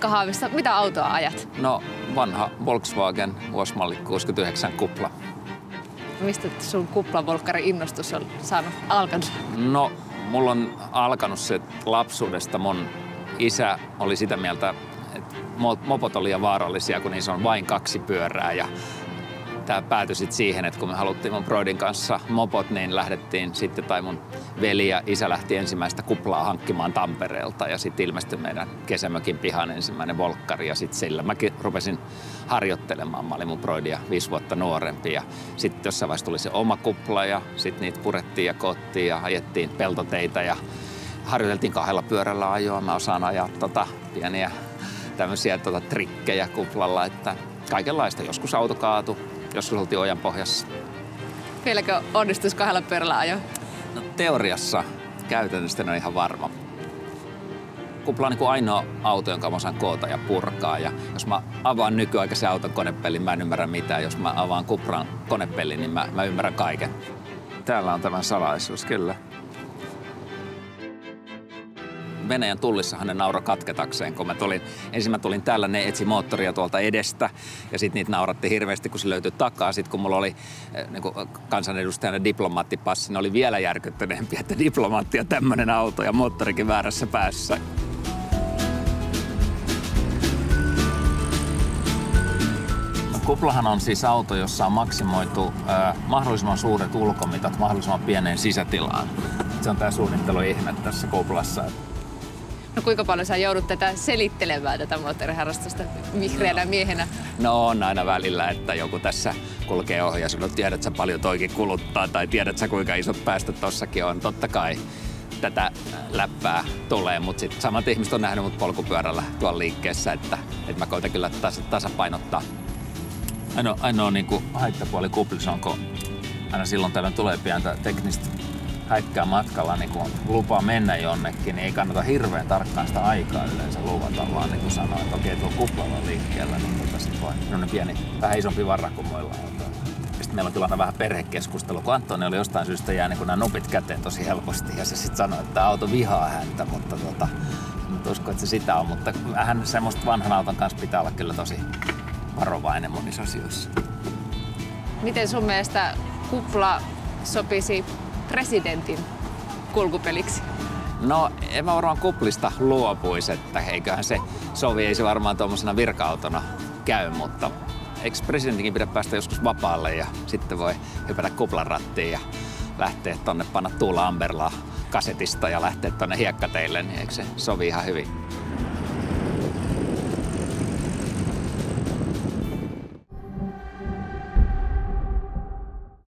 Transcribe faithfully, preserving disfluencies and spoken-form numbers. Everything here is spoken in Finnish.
Pekka Haavisto, mitä autoa ajat? No, vanha Volkswagen vuosimalli kuusikymmentäyhdeksän kupla. Mistä sun kuplavolkkari innostus on saanut alkanut? No, mulla on alkanut se lapsuudesta. Mun isä oli sitä mieltä, että mopot oli liian vaarallisia, kun niissä on vain kaksi pyörää. Ja tämä päätyi sitten siihen, että kun me haluttiin mun broidin kanssa mopot, niin lähdettiin sitten, tai mun veli ja isä lähti ensimmäistä kuplaa hankkimaan Tampereelta. Ja sitten ilmestyi meidän kesämökin pihan ensimmäinen volkkari. Ja sitten sillä mäkin rupesin harjoittelemaan. Mä olin mun broidia viisi vuotta nuorempi. Ja sitten jossain vaiheessa tuli se oma kupla ja sitten niitä purettiin ja koottiin ja ajettiin peltoteitä. Ja harjoiteltiin kahdella pyörällä ajoa. Mä osaan ajaa tota pieniä tämmöisiä tota trikkejä kuplalla, että kaikenlaista. Joskus auto kaatui. Joskus oltiin ojan pohjassa. Vieläkö onnistuisi kahdella pyörällä ajo? No, teoriassa käytännössä en ole ihan varma. Kupla on niin kuin ainoa auto, jonka mä osaan koota ja purkaa. Ja jos mä avaan nykyaikaisen auton konepellin, mä en ymmärrä mitään. Jos mä avaan kupran konepellin, niin mä, mä ymmärrän kaiken. Täällä on tämän salaisuus, kyllä. Venäjän tullissahan ne nauroi katketakseen, kun mä tulin, ensin mä tulin täällä, ne etsi moottoria tuolta edestä ja sitten niitä nauratti hirveästi, kun se löytyi takaa. Sitten kun mulla oli niin kuin kansanedustajana diplomaattipassi, ne oli vielä järkyttäneempiä, että diplomaatti on tämmöinen auto ja moottorikin väärässä päässä. No, kuplahan on siis auto, jossa on maksimoitu äh, mahdollisimman suuret ulkomitat mahdollisimman pieneen sisätilaan. Se on tää suunnitteluihme tässä kuplassa. No kuinka paljon sä joudut tätä selittelemään, tätä moottoriharrastusta vihreänä miehenä? No on aina välillä, että joku tässä kulkee ohi ja sanoo, tiedät sä paljon toikin kuluttaa tai tiedät sä kuinka isot päästöt tossakin on. Totta kai tätä läppää tulee, mutta sitten samat ihmiset on nähnyt mut polkupyörällä tuolla liikkeessä, että, että mä koitan kyllä tas, tasapainottaa. Ainoa, ainoa niin kuin haittapuoli kuplissa on, kun aina silloin tällöin tulee pientä teknistä häikkää matkalla, niin kun lupaa mennä jonnekin, niin ei kannata hirveän tarkkaan sitä aikaa yleensä luvata, vaan niin kuin sanoa, että okei, tuo kuplalla on liikkeellä, niin tota sit voi. Sellainen pieni, vähän isompi varra kuin muilla on. Sitten meillä on kyllä vähän perhekeskustelu, kun Antoni oli jostain syystä jäänyt niin nämä nupit käteen tosi helposti, ja se sitten sanoi, että auto vihaa häntä, mutta tota, en usko, että se sitä on, mutta vähän semmoista vanhan auton kanssa pitää olla kyllä tosi varovainen monissa asioissa. Miten sun mielestä kupla sopisi presidentin kulkupeliksi? No, en mä varmaan kuplista luopuisi, että eiköhän se sovi, ei se varmaan tuommoisena virka-autona käy, mutta eikö presidentinkin pidä päästä joskus vapaalle ja sitten voi hypätä kuplan rattiin ja lähteä tonne, panna Tuula Amberlaa kasetista ja lähteä tonne hiekkateille, niin eikö se sovi ihan hyvin?